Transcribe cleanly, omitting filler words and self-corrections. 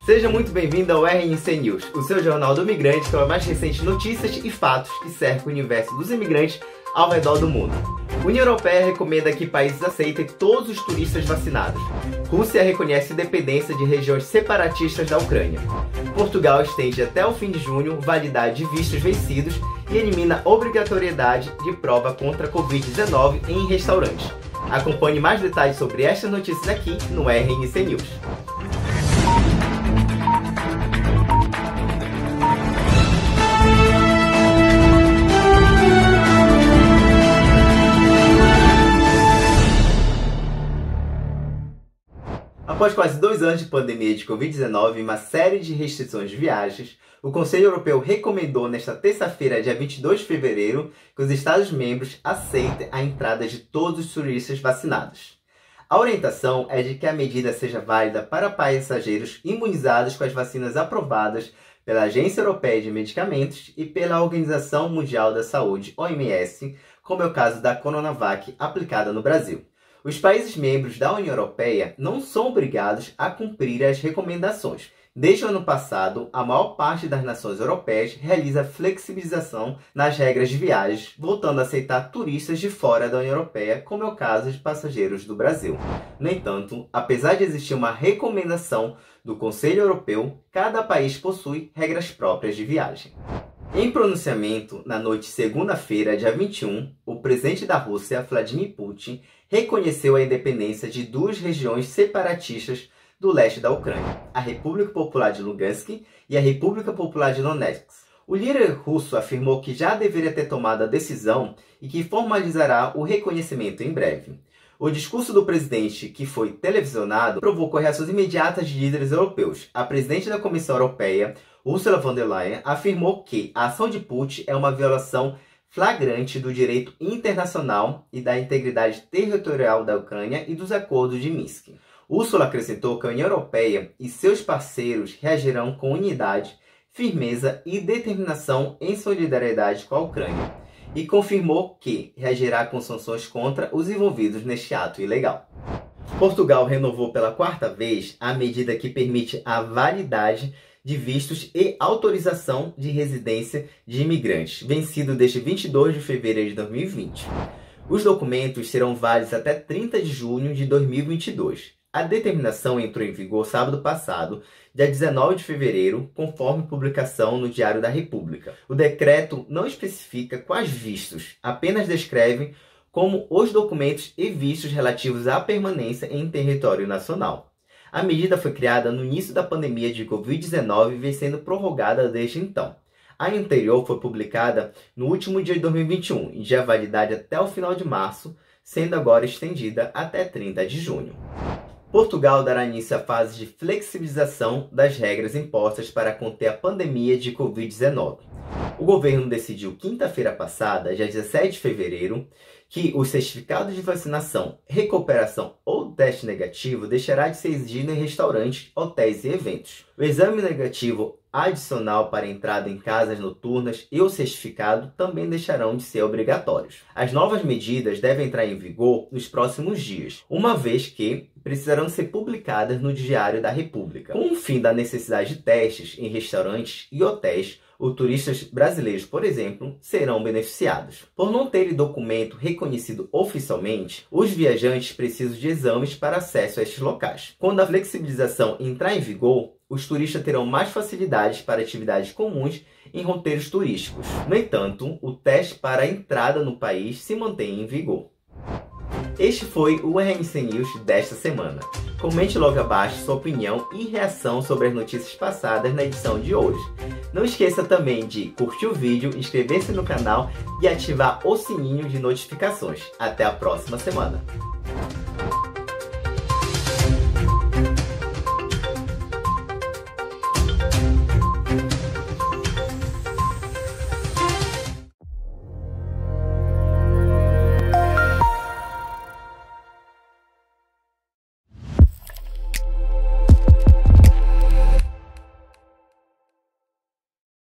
Seja muito bem-vindo ao RNC News, o seu jornal do imigrante com as mais recentes notícias e fatos que cercam o universo dos imigrantes ao redor do mundo. A União Europeia recomenda que países aceitem todos os turistas vacinados. Rússia reconhece independência de regiões separatistas da Ucrânia. Portugal estende até o fim de junho validade de vistos vencidos e elimina obrigatoriedade de prova contra a Covid-19 em restaurantes. Acompanhe mais detalhes sobre estas notícias aqui no RNC News. Após quase 2 anos de pandemia de Covid-19 e uma série de restrições de viagens, o Conselho Europeu recomendou nesta terça-feira, dia 22 de fevereiro, que os Estados-membros aceitem a entrada de todos os turistas vacinados. A orientação é de que a medida seja válida para passageiros imunizados com as vacinas aprovadas pela Agência Europeia de Medicamentos e pela Organização Mundial da Saúde, OMS, como é o caso da Coronavac aplicada no Brasil. Os países membros da União Europeia não são obrigados a cumprir as recomendações. Desde o ano passado, a maior parte das nações europeias realiza flexibilização nas regras de viagens, voltando a aceitar turistas de fora da União Europeia, como é o caso de passageiros do Brasil. No entanto, apesar de existir uma recomendação do Conselho Europeu, cada país possui regras próprias de viagem. Em pronunciamento, na noite de segunda-feira, dia 21, o presidente da Rússia, Vladimir Putin, reconheceu a independência de 2 regiões separatistas do leste da Ucrânia, a República Popular de Lugansk e a República Popular de Donetsk. O líder russo afirmou que já deveria ter tomado a decisão e que formalizará o reconhecimento em breve. O discurso do presidente, que foi televisionado, provocou reações imediatas de líderes europeus. A presidente da Comissão Europeia, Ursula von der Leyen, afirmou que a ação de Putin é uma violação flagrante do direito internacional e da integridade territorial da Ucrânia e dos acordos de Minsk. Ursula acrescentou que a União Europeia e seus parceiros reagirão com unidade, firmeza e determinação em solidariedade com a Ucrânia, e confirmou que reagirá com sanções contra os envolvidos neste ato ilegal. Portugal renovou pela 4ª vez a medida que permite a validade de vistos e autorização de residência de imigrantes, vencido desde 22 de fevereiro de 2020. Os documentos serão válidos até 30 de junho de 2022. A determinação entrou em vigor sábado passado, dia 19 de fevereiro, conforme publicação no Diário da República. O decreto não especifica quais vistos, apenas descreve como os documentos e vistos relativos à permanência em território nacional. A medida foi criada no início da pandemia de Covid-19 e vem sendo prorrogada desde então. A anterior foi publicada no último dia de 2021 e já validade até o final de março, sendo agora estendida até 30 de junho. Portugal dará início à fase de flexibilização das regras impostas para conter a pandemia de Covid-19. O governo decidiu quinta-feira passada, dia 17 de fevereiro, que o certificado de vacinação, recuperação ou teste negativo deixará de ser exigido em restaurantes, hotéis e eventos. O exame negativo adicional para entrada em casas noturnas e o certificado também deixarão de ser obrigatórios. As novas medidas devem entrar em vigor nos próximos dias, uma vez que precisarão ser publicadas no Diário da República. Com o fim da necessidade de testes em restaurantes e hotéis, os turistas brasileiros, por exemplo, serão beneficiados. Por não terem documento reconhecido oficialmente, os viajantes precisam de exames para acesso a estes locais. Quando a flexibilização entrar em vigor, os turistas terão mais facilidades para atividades comuns em roteiros turísticos. No entanto, o teste para a entrada no país se mantém em vigor. Este foi o RNC News desta semana. Comente logo abaixo sua opinião e reação sobre as notícias passadas na edição de hoje. Não esqueça também de curtir o vídeo, inscrever-se no canal e ativar o sininho de notificações. Até a próxima semana!